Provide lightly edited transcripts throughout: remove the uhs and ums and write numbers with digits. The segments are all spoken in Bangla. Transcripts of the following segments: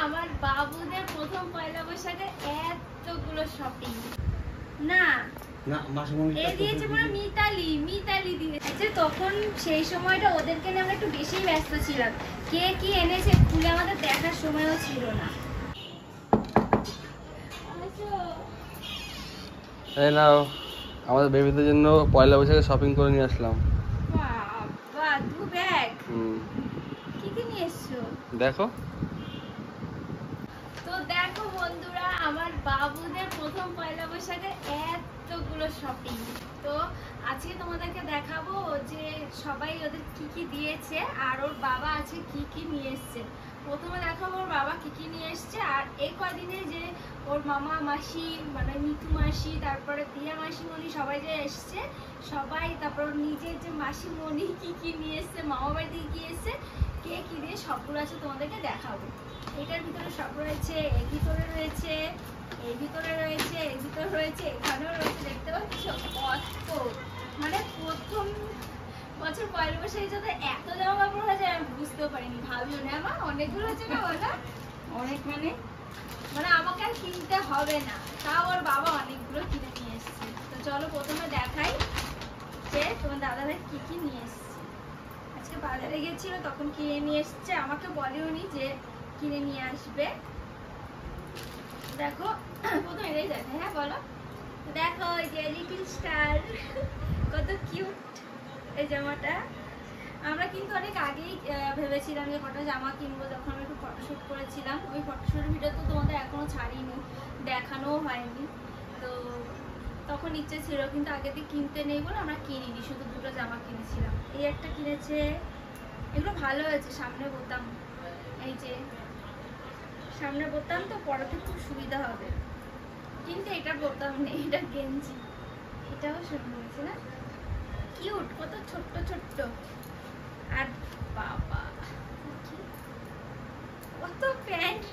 আমার বাবুদের প্রথম পয়লা বৈশাখে এতগুলো শপিং না দিয়েছে পুরো মিতালি দিয়েছে। তখন সেই সময়টা ওদেরকে নিয়ে আমরা একটু বেশি ব্যস্ত ছিলাম, কে কি এনেছে খুলে আমাদের দেখার সময়ও ছিল না। এই নাও আমাদের বেবিদের জন্য পয়লা বৈশাখে শপিং করে নিয়ে আসলাম। বাবা দু ব্যাগ। কি কি নিয়ে এসছো দেখো। তো দেখো বন্ধুরা, আমার বাবুদের প্রথম পয়লা বৈশাখে এতগুলো শপিং। তো আজকে তোমাদেরকে দেখাবো যে সবাই ওদের কি কি দিয়েছে আর ওর বাবা আছে কি কি নিয়ে এসছে। প্রথমে দেখাবো ওর বাবা কি কি নিয়ে এসছে, আর এই কদিনে যে ওর মামা মাসি মানে মিঠু মাসি, তারপরে প্রিয়া মাসিমণি সবাই যে এসছে সবাই, তারপর নিজের যে মাসিমণি কি কি নিয়ে এসছে, মামা বাড়ি থেকে কি এসছে, কে কি দিয়ে সবগুলো আছে তোমাদেরকে দেখাবো। এটার ভিতরে সব রয়েছে, এর ভিতরে রয়েছে, এর ভিতরে রয়েছে, এর ভিতরে রয়েছে, এখানেও রয়েছে। দেখতে পাচ্ছ কত, মানে প্রথম বছর পয়লা বৈশাখে যাতে এত জামা কাপড় হয়ে যায় আমি বুঝতেও পারিনি, ভাবিও না। আমার অনেকগুলো হচ্ছে না বলা, অনেক মানে আমাকে আর কিনতে হবে না, তাও ওর বাবা অনেকগুলো কিনে নিয়ে এসছে। তো চলো প্রথমে দেখাই যে তোমার দাদা ভাই কি কি নিয়ে এসছে। আজকে বাজারে গেছিল তখন কিনে নিয়ে এসছে, আমাকে বলেওনি যে কিনে নিয়ে আসবে। দেখো প্রথমে এটাই দেখে, হ্যাঁ বলো। দেখো এই যে লিটল স্টার, কত কিউট এই জামাটা। আমরা কিন্তু অনেক আগেই ভেবেছিলাম যে কটা জামা কিনবো, যখন আমি একটু ফটোশ্যুট করেছিলাম। ওই ফটোশ্যুটের ভিডিও তো তোমাদের এখনো ছাড়িনি, দেখানোও হয়নি। তো তখন ইচ্ছে ছিল, কিন্তু আগে থেকে কিনতে নেই বলে আমরা কিনিনি, শুধু দুটো জামা কিনেছিলাম। এই একটা কিনেছে, এগুলো ভালো হয়েছে, সামনে বোতাম, এই যে সামনে বোতাম, তো পরাতে খুব সুবিধা হবে। কিন্তু এটা বোতাম নেই, এটা গেঞ্জি, এটাও সুন্দর হয়েছে না, কিউট, কত ছোট্ট ছোট্ট। আর বাবা কত প্যান্ট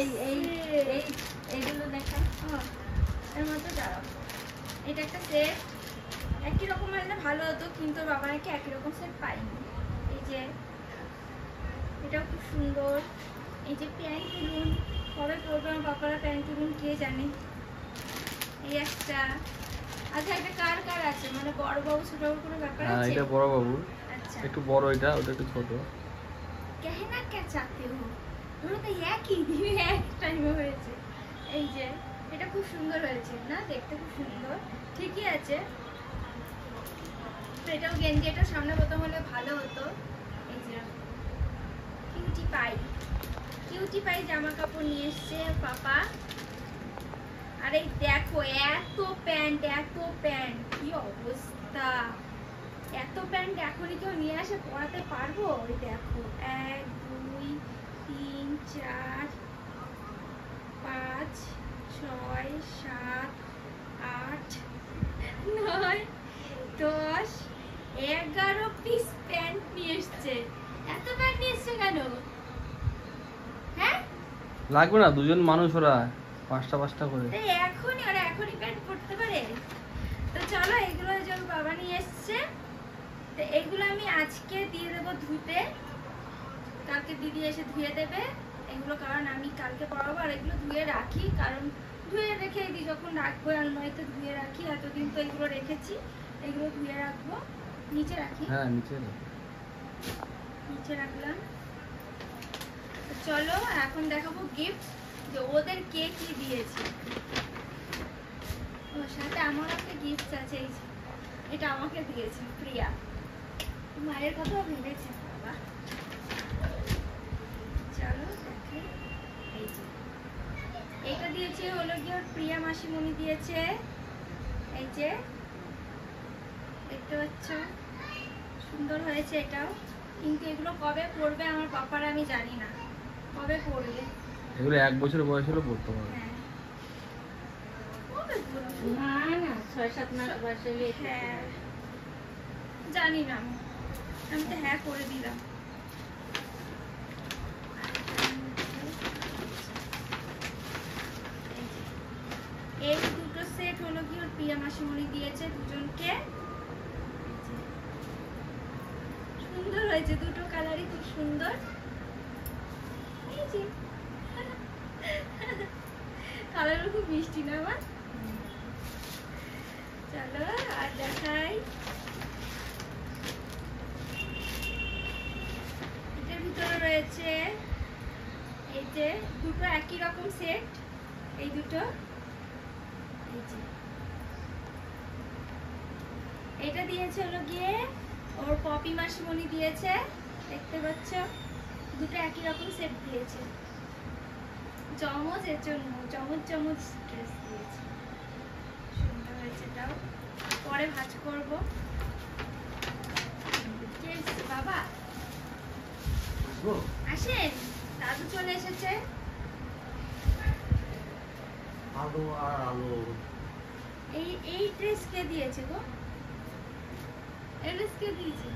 এইগুলো দেখা এর মধ্যে দাঁড়াও। এটা একটা সেট, একই রকম আনলে ভালো হতো, কিন্তু বাবা নাকি একই রকম সেট পাইনি। এই যে এটাও খুব সুন্দর। এই যে প্যান্টুলুন, কবে পরবে আমার বাবারা প্যান্টুলুন কে জানে। এই একটা, আচ্ছা এটা কার কার আছে, মানে বড় বাবু ছোট বাবু কোনো ব্যাপার আছে? এটা বড় বাবু। আচ্ছা একটু বড়, এটা ওটা একটু ছোট। कहना क्या चाहते हो, ওরা তো একই দিনে এক টাইমে হয়েছে। এই যে এটা খুব সুন্দর হয়েছে না, দেখতে খুব সুন্দর, ঠিকই আছে। তো এটাও গেঞ্জি, এটা সামনে বোতাম হলে ভালো হতো। এই যে কিউটি পাই জামা কাপড় নিয়ে এসছে পাপা। আর এই দেখো এত প্যান্ট, কি অবস্থা, এত প্যান্ট এখনই কেউ নিয়ে আসে পরাতে পারবো? ওই দেখো 1 2 3 4 5 6 7 8 9 10 11 পিস প্যান্ট নিয়ে এসছে। এত প্যান্ট নিয়ে এসছে কেন? হ্যাঁ লাগবে না, দুজন মানুষ, ওরা পাঁচটা পাঁচটা করে। এখনই প্যান্ট পরতে পারে। তো চলো এগুলো যে বাবা নিয়ে এসছে, তো এইগুলো আমি আজকে দিয়ে দেবো ধুতে, কালকে দিদি এসে ধুয়ে দেবে এগুলো, কারণ আমি কালকে পরাবো। আর এগুলো ধুয়ে রাখি, কারণ ধুয়ে রেখে দিই, যখন রাখবো আলমারিতে ধুয়ে রাখি। এতদিন তো এগুলো রেখেছি, এগুলো ধুয়ে রাখবো। নিচে রাখি, হ্যাঁ নিচে রাখলাম। চলো এখন দেখাবো গিফট, যে ওদের কে কি দিয়েছে। ওর সাথে আমার একটা গিফট আছে, এটা আমাকে দিয়েছে প্রিয়া, মায়ের কথাও ভেবেছে বাবা। চলো দেখি, এই যে এটা দিয়েছে হলো কি ওর প্রিয়া মাসিমণি দিয়েছে। এই যে দেখতে পাচ্ছ সুন্দর হয়েছে এটাও, কিন্তু এগুলো কবে পড়বে আমার পাপারা আমি জানি না, কবে পড়বে। এগুলো 1 বছর বয়স হলে পড়তে পারবে। হ্যাঁ না 6-7 মাস বয়স হলে হ্যাঁ জানি না, আমি তো হ্যাঁ করে দিলাম। এই দুটো সেট হলো কি ওর প্রিয়া মাসিমণি দিয়েছে দুজনকে। সুন্দর হয়েছে, দুটো কালারই খুব সুন্দর। এই যে কালারও খুব মিষ্টি না আমার। চলো আর দেখাই, এটার ভিতরে রয়েছে এই যে দুটো একই রকম সেট, এই দুটো, এই যে এটা দিয়েছে হলো গিয়ে ওর পপি মাসিমণি দিয়েছে, দেখতে পাচ্ছ দুটো একই রকম সেট দিয়েছে। চমচ এর জন্য চমচ চমচ ড্রেস দিয়েছে, সুন্দর হয়েছে। এটাও পরে ভাঁজ করবো। কে এসেছে বাবা? আসেন, দাদু চলে এসেছে। আলো আর আলো। এই ড্রেস কে দিয়েছে গো? এই ড্রেস কে দিয়েছে?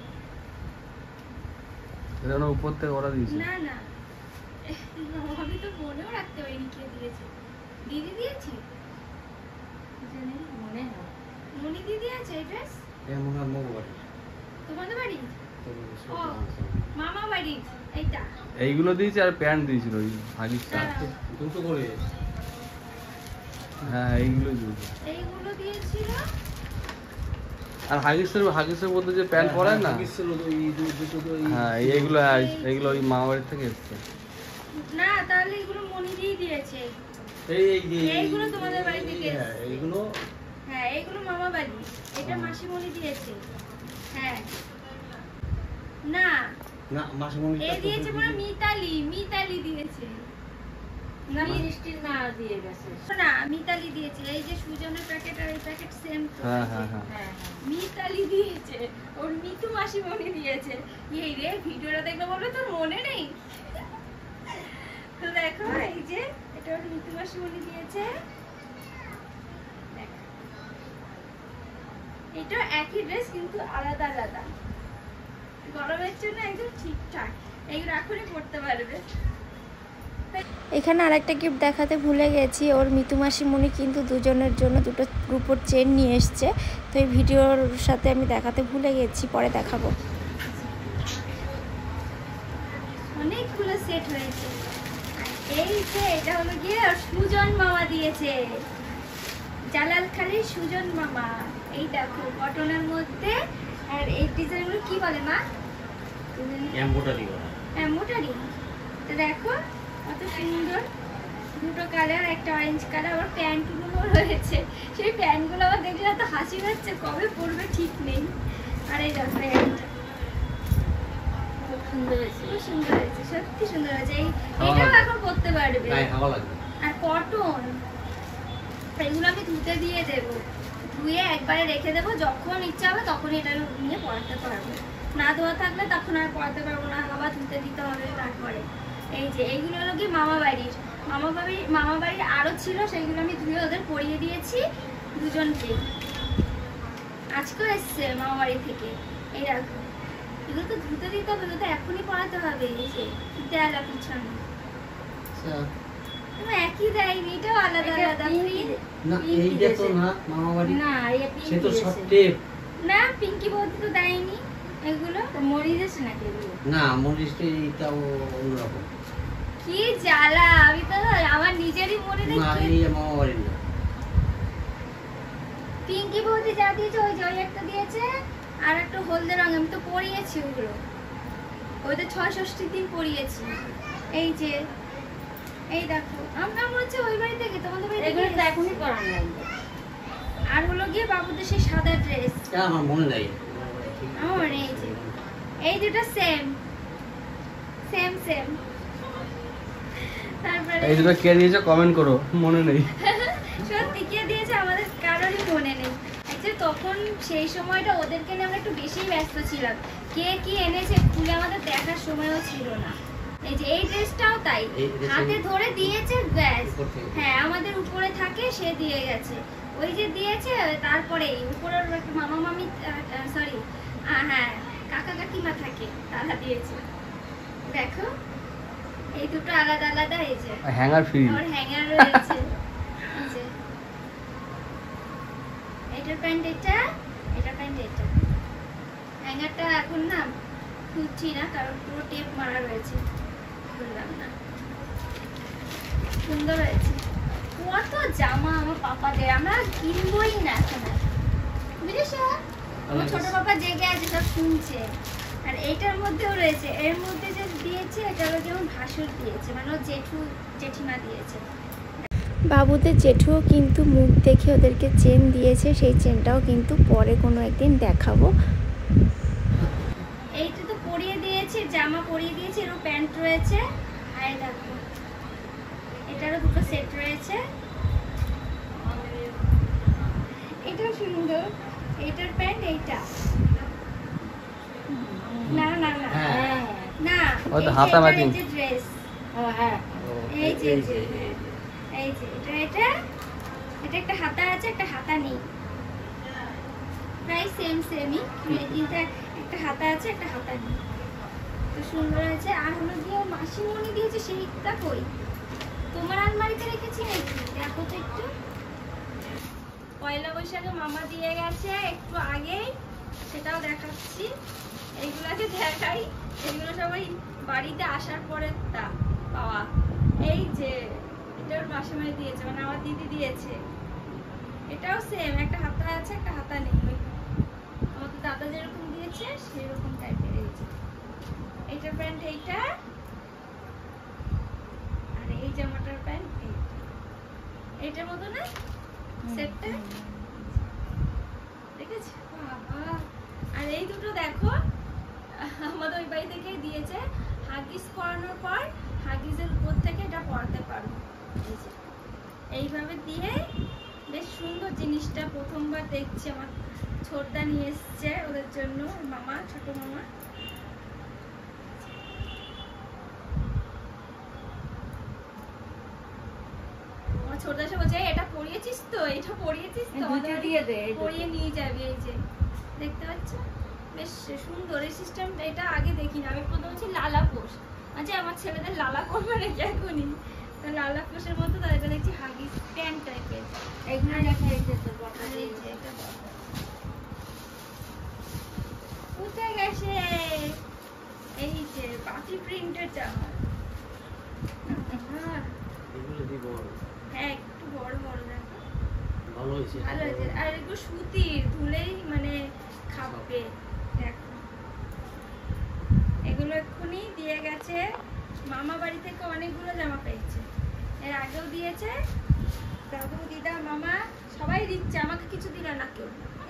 এটা না উপর থেকে ওরা দিয়েছে। না না, আমি তো মনেও রাখতে পারিনি কে দিয়েছে। দিদি দিয়েছে? জানি মনে হয় মনি দিদি আছে এই ড্রেস? এ মনে হয় মগো বাড়ি। তোমাদের বাড়ি? তবে ও সত্যি আছে। মামা বাড়ি এইটা। এইগুলো দিয়েছে আর প্যান্ট দিয়েছিল ওই হাগিসটা। দাঁড়াও, দুটো করে। হ্যাঁ এইগুলো দিয়েছে। এইগুলো দিয়েছিল। আর হাগিসের মধ্যে যে প্যান্ট পরে না, ছিল তো এই দুটো তো এই। হ্যাঁ এইগুলো ওই মামা বাড়ি থেকে এসছে। না তাহলে এগুলো মনি দিয়ে দিয়েছে। এইগুলো তোমাদের বাড়ি থেকে হ্যাঁ এসেছে। এইগুলো। হ্যাঁ এইগুলো মামা বাড়ি, এটা মাসিমণি দিয়েছে। হ্যাঁ না, না মাসিমণি এই দিয়েছে মানে মিতালি দিয়েছে। না মিষ্টির মা দিয়ে গেছে। না মিতালি দিয়েছে। এই যে সুজনের প্যাকেট আর এই প্যাকেট সেম। হ্যাঁ হ্যাঁ হ্যাঁ। হ্যাঁ মিতালি দিয়েছে, ওর মিতু মাসিমণি দিয়েছে। এই রে ভিডিওটা দেখলে বলবে তোর মনে নেই। তো দেখো এই যে এটা ওর মিতু মাসিমণি দিয়েছে। দেখো। এটা একই ড্রেস কিন্তু আলাদা আলাদা। গরমের জন্য একদম ঠিকঠাক, এইগুলো এখনই পড়তে পারবে। এখানে আরেকটা গিফট দেখাতে ভুলে গেছি, ওর মিতু মাসিমণি কিন্তু দুজনের জন্য দুটো রূপোর চেন নিয়ে এসছে। তো এই ভিডিওর সাথে আমি দেখাতে ভুলে গেছি, পরে দেখাবো। অনেকগুলো সেট হয়েছে। আর এই যে এটা হলো গিয়ে ওর সুজন মামা দিয়েছে, জালালখালীর সুজন মামা। এই দেখো কটনের মধ্যে। আর এই ডিজাইনগুলো কি বলে মা? এমব্রয়ডারি করা। মোটারি। তো দেখো কত সুন্দর, দুটো কালার, একটা অরেঞ্জ কালার। আবার প্যান্টগুলো রয়েছে, সেই প্যান্টগুলো আবার দেখলে এত হাসি পাচ্ছে, কবে পরবে ঠিক নেই। আর এই দেখো প্যান্ট খুব সুন্দর হয়েছে। খুব সুন্দর হয়েছে, সত্যি সুন্দর হয়েছে। এটাও এখন পরতে পারবে। গায়ে হাওয়া লাগবে। আর কটন, এগুলো আমি ধুতে দিয়ে দেবো, ধুয়ে একবারে রেখে দেবো, যখন ইচ্ছা হবে তখন এটা নিয়ে পরাতে পারবো। না ধোয়া থাকলে তখন আর পরাতে পারবো না, আবার ধুতে দিতে হবে তারপরে। এই যে এইগুলো হলো কি মামা বাড়ির আরো ছিল, সেইগুলো আমি ধুয়ে ওদের পরিয়ে দিয়েছি দুজনকে। আজকেও এসছে মামা বাড়ি থেকে। এই দেখো এগুলো তো ধুতে দিতে হবে, এগুলো তো এখনই পরাতে হবে। এই যে দেয়ালা পিছনে একই দেয়নি, এটাও আলাদা আলাদা প্রিন্ট। না এইটা তো না মামা বাড়ি। না এই সে তো সব পিঙ্ক টেপ। না পিঙ্কি বৌদি তো দেয়নি এগুলো। তো মরি যাচ্ছে নাকি এগুলো? না মরিচটা এইটাও অন্যরকম। কি জ্বালা, আমি তো আমার নিজেরই মনে নেই। না এই মামা বাড়ি না। পিঙ্কি বৌদি যা দিয়েছে ওই যে ওই একটা দিয়েছে, আর একটা হলদে রঙ। আমি তো পরিয়েছি ওগুলো, ওই তো ৬ষষ্ঠীর দিন পরিয়েছি। এই যে এই দেখো আমরা মনে হচ্ছে ওই বাড়ি থেকে তোমাদের বাড়ি এগুলো থেকে তো এখনই করানো লাগবে। আর হলো গিয়ে বাবুদের সেই সাদা ড্রেস। আমার মনে নাই। আমার এই যে এই দুটো সেম। তারপরে এই দুটো কে দিয়েছে কমেন্ট করো, মনে নেই। সত্যি কে দিয়েছে আমাদের কারোরই মনে নেই। অ্যাকচুয়ালি তখন সেই সময়টা ওদেরকে নিয়ে আমরা একটু বেশিই ব্যস্ত ছিলাম, কে কি এনেছে খুলে আমাদের দেখার সময়ও ছিল না। এই যে এই ড্রেসটাও তাই, হাতে ধরে দিয়েছে ব্যাস। হ্যাঁ আমাদের উপরে থাকে, সে দিয়ে গেছে। ওই যে দিয়েছে তারপরে উপরের মামা মামি সরি হ্যাঁ কাকা কাকিমা থাকে, তারা দিয়েছে। দেখো এই দুটো আলাদা আলাদা। এই যে হ্যাঙ্গার ফ্রি। আর হ্যাঙ্গার রয়েছে। এই যে এটার প্যান্ট এটা, এটার প্যান্ট এটা। হ্যাঙ্গারটা এখন না খুঁজছি না, কারণ পুরো টেপ মারা রয়েছে, খুললাম না। সুন্দর হয়েছে, খুব কত জামা আমার পাপাদের, আমরা কিনবই না এখন আর। বুঝেছ? আমার ছোট পাপা জেগে আছে, সব শুনছে। আর এইটার মধ্যেও রয়েছে, এর মধ্যে যে দিয়েছে এটা হলো যেমন ভাসুর দিয়েছে, মানে ও জেঠু জেঠিমা দিয়েছে। বাবুদের জেঠুও কিন্তু মুখ দেখে ওদেরকে চেন দিয়েছে, সেই চেনটাও কিন্তু পরে কোনো একদিন দেখাবো। এইটা তো পরিয়ে দিয়েছে, জামা পরিয়ে দিয়েছে, এরও প্যান্ট রয়েছে। আর দেখো এটারও দুটো সেট রয়েছে। এটাও সুন্দর, এইটার প্যান্ট এইটা। না না না হ্যাঁ। না, ও তো হাতা ম্যাচিং। এই যে ড্রেস, ও হ্যাঁ, এই যে এই যে এটা এটা একটা হাতা আছে, একটা হাতা নেই, প্রায় সেমই। এটা একটা হাতা আছে, একটা হাতা নেই। তো সুন্দর আছে। আর হলো দিয়ে মাসিমণি দিয়েছে, সেইটা কই তোমার আলমারিতে রেখেছি নাকি? দেখো তো একটু। পয়লা বৈশাখে মামা দিয়ে গেছে একটু আগেই, সেটাও দেখাচ্ছি। এইগুলাকে দেখাই, এগুলো সবাই বাড়িতে আসার পরে তা পাওয়া। এই যে এটার মাসিমণি দিয়েছে, মানে আমার দিদি দিয়েছে। এটাও সেম, একটা হাতা আছে, একটা হাতা নেই। আমাদের দাদা যেরকম দিয়েছে সেরকম টাইপের। এই যে এইটা প্যান্ট, এইটা। আর এই জামাটার প্যান্ট এইটার মতো না সেটটা, দেখেছি বাবা। আর এই দুটো দেখো, আমাদের ওই বাড়ি থেকেই দিয়েছে। হাগিস পরানোর পর হাগিসের উপর থেকে এটা পরাতে পারবো। এই যে এইভাবে দিয়ে বেশ সুন্দর জিনিসটা। প্রথমবার দেখছি, আমার ছোটদা নিয়ে এসছে ওদের জন্য, মামা, ছোট মামা। আমার ছোটদা সে বলছে এটা পরিয়েছিস তো, এটা পরিয়েছিস তো, দুটো দিয়ে দে, এই দুটো। পরিয়ে নিয়ে যাবি। এই যে দেখতে পাচ্ছ, বেশ সুন্দর এই সিস্টেমটা। এটা আগে দেখিনি, আমি প্রথম হচ্ছে লালা পোষ। আচ্ছা আমার ছেলেদের লালা করবে নাকি এখনই, তো লালা পোষের মতো তাদেরকে দেখছি হাগিস প্যান্ট টাইপের। এইগুলো দেখা যাচ্ছে তো বড় আর এই দিয়ে। যে এটা উঠে গেছে, এই যে পাতি প্রিন্টের জামা। এগুলো দিব হ্যাঁ একটু বড় বড় দেখো, ভালো হয়েছে। ভালো আছে। আর এগুলো সুতির, ধুলেই মানে খাবে। দেখো এগুলো এক্ষুনি দিয়ে গেছে। মামা বাড়ি থেকে অনেকগুলো জামা পেয়েছে, এর আগেও দিয়েছে। দাদু, দিদা, মামা সবাই দিচ্ছে, আমাকে কিছু দিল না কেউ।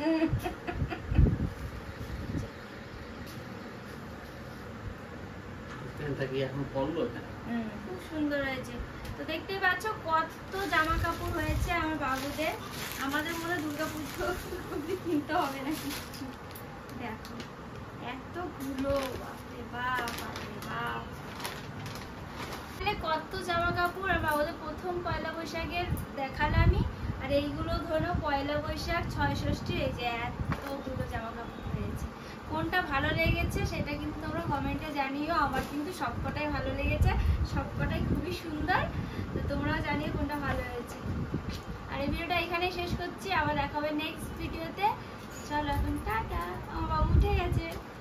প্যান্টটা কি এখন পরলো এটা? খুব সুন্দর হয়েছে। তো দেখতেই পাচ্ছ কত জামা কাপড় হয়েছে আমার বাবুদের। আমাদের মনে হয় দুর্গাপুজো কিনতে হবে না কিছু। দেখো এতগুলো, বাপরে বাপ, বাপরে বাপ। কত জামা কাপড়। আর বাবুদের প্রথম পয়লা বৈশাখের দেখালামই। আর এইগুলো ধরো পয়লা বৈশাখ, ৬ ষষ্ঠী, এই যে এতগুলো জামা কাপড় হয়েছে। কোনটা ভালো লেগেছে সেটা কিন্তু তোমরা কমেন্টে জানিও। আমার কিন্তু সবকটাই ভালো লেগেছে, সবকটাই খুবই সুন্দর। তো তোমরাও জানিও কোনটা ভালো হয়েছে। আর এই ভিডিওটা এখানেই শেষ করছি, আবার দেখা হবে নেক্সট ভিডিওতে। চলো এখন টাটা। আমার বাবু উঠে গেছে।